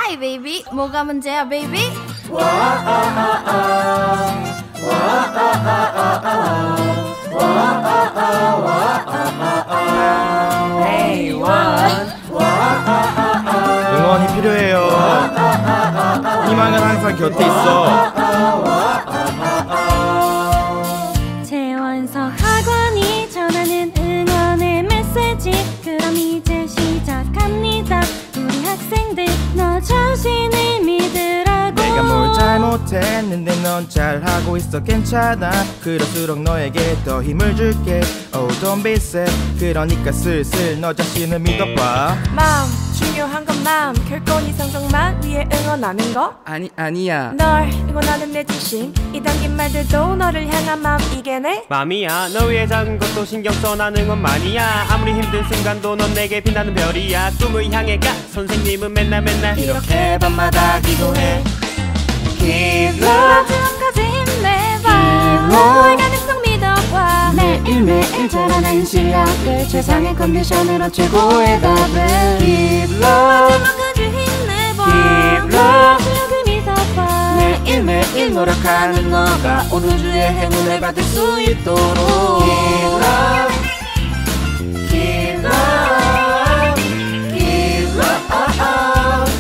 Hi baby, 뭐가 문제야 baby? Hey one. 응원이 필요해요. 희망은 항상 곁에 있어. 재원석 학원이 전하는 응원의 메시지. 그럼 이제 시작합니다. 우리 학생들 너 자신을 믿으라고. 내가 뭘 잘못했는데 넌 잘하고 있어 괜찮아. 그럴수록 너에게 더 힘을 줄게. Oh don't be sad. 그러니까 슬슬 너 자신을 믿어봐. 마음 중요한 건 마음. 결코 네 성적만 위해 응원하는 거 아니야. 널 응원하는 내 진심. 이 담긴 말들도 너를 향한 마음 이겨내. 맘이야 너 위해 작은 것도 신경 써. 난 응원만이야. 아무리 힘든 순간도 넌 내게 빛나는 별이야. 꿈을 향해 가. 선생님은 맨날 이렇게 밤마다 기도해. Give 마지막까지 힘내봐. 너의 가능성 믿어봐. 매일매일 자라는 실력을 최상의 컨디션으로 최고의 답을 Give love. 마지막까지 힘내봐. Give love. 실력을 믿어봐. 매일매일 노력하는 너가 오늘 주의 행운을 받을 수 있도록 Give love. Give love. Give love.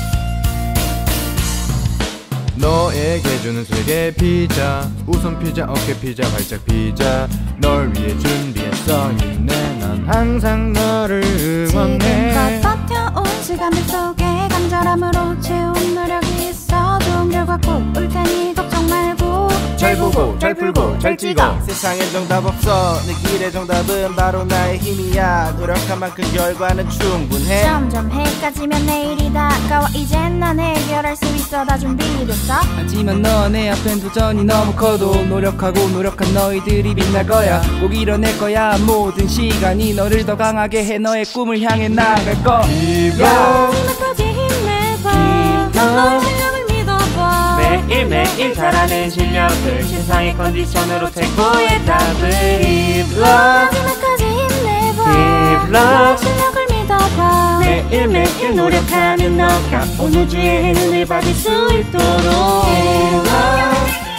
너에게 주는 세계 피자. 우선 피자 어깨 피자 발짝 피자. 널 위해 준비했어 힘내. 난 항상 너를 응원해. 지금껏 버텨온 시간들 속에 간절함으로 채운 노력이 있어. 좋은 결과 꼭 올 테니 걱정 말고 잘 보고 잘 풀고 잘 찍어. 세상엔 정답 없어. 내 길의 정답은 바로 나의 힘이야. 노력한 만큼 결과는 충분해. 점점 해까지면 내일이 다가와. 이젠 난 해결할 수 있어. 다 준비됐어. 하지만 너 내 앞엔 도전이 너무 커도 노력하고 노력한 너희들이 빛날 거야. 꼭 이뤄낼 거야. 모든 시간이 너를 더 강하게 해. 너의 꿈을 향해 나아갈 거. 마지막까지 힘내봐. 너의 실력을 믿어봐. 매일매일 잘하는 실력들. 세상의 컨디션으로 최고의 답을 Give love. 마지막까지 힘내봐. Give 너의 love. 실력을 믿어봐. 매일매일 노력하는 너가 오늘 주의 행운을 받을 수 있도록 Give love.